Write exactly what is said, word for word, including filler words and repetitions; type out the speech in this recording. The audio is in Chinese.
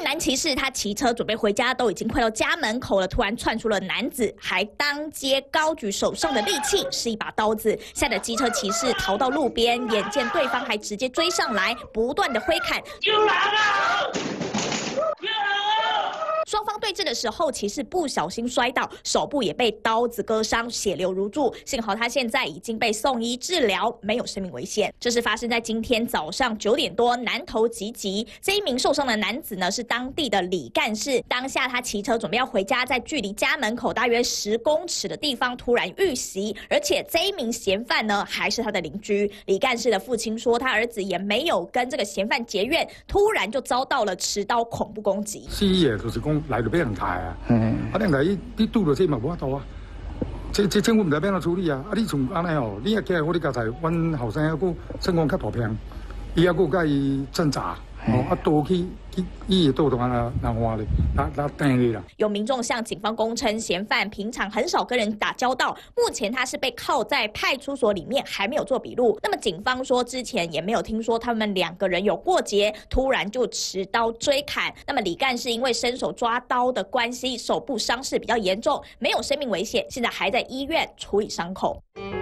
名男骑士他骑车准备回家，都已经快到家门口了，突然窜出了男子，还当街高举手上的利器，是一把刀子，吓得机车骑士逃到路边，眼见对方还直接追上来，不断的挥砍。有人啊！ 双方对峙的时候，骑士不小心摔倒，手部也被刀子割伤，血流如注。幸好他现在已经被送医治疗，没有生命危险。这是发生在今天早上九点多，南投集集。这一名受伤的男子呢，是当地的李干事。当下他骑车准备要回家，在距离家门口大约十公尺的地方突然遇袭，而且这一名嫌犯呢，还是他的邻居。李干事的父亲说，他儿子也没有跟这个嫌犯结怨，突然就遭到了持刀恐怖攻击。 是的，就是讲。 来就俾人杀啊！嗯，啊，人来你拄到这嘛无法度啊！这这政府唔知变怎处理啊！啊，你从安尼哦，你也起来我哋家在，阮后生还佫算讲较大片，伊也佫甲伊挣扎。 哦，啊，倒去去，伊也倒到那那花咧，那那等你啦。有民众向警方供称，嫌犯平常很少跟人打交道，目前他是被铐在派出所里面，还没有做笔录。那么警方说，之前也没有听说他们两个人有过节，突然就持刀追砍。那么李干是因为伸手抓刀的关系，手部伤势比较严重，没有生命危险，现在还在医院处理伤口。